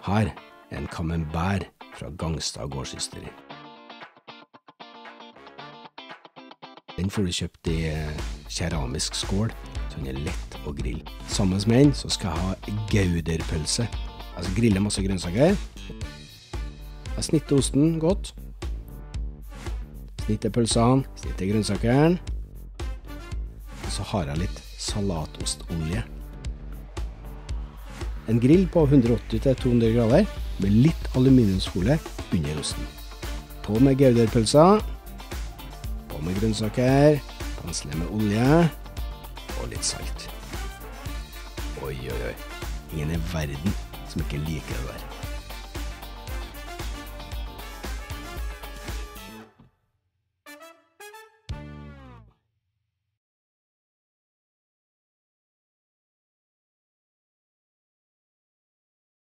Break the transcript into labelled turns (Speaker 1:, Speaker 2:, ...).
Speaker 1: Her er en camembert fra Gangstad gårdsysteri. Den får du kjøpt i keramisk skål, så den er lett å grille. Sammen med den så skal jeg ha gouderpølse. Altså grille masse grønnsaker. Jeg snitter osten godt. Snitter pølsene, snitter grønnsakeren. Og så har jeg litt salatostolje. En grill på 180-200 grader med litt aluminiumsfolie under osten. På med gouderpølser, på med grønnsaker, pensle med olje og litt salt. Oi, oi, oi. Ingen i verden som ikke liker det der.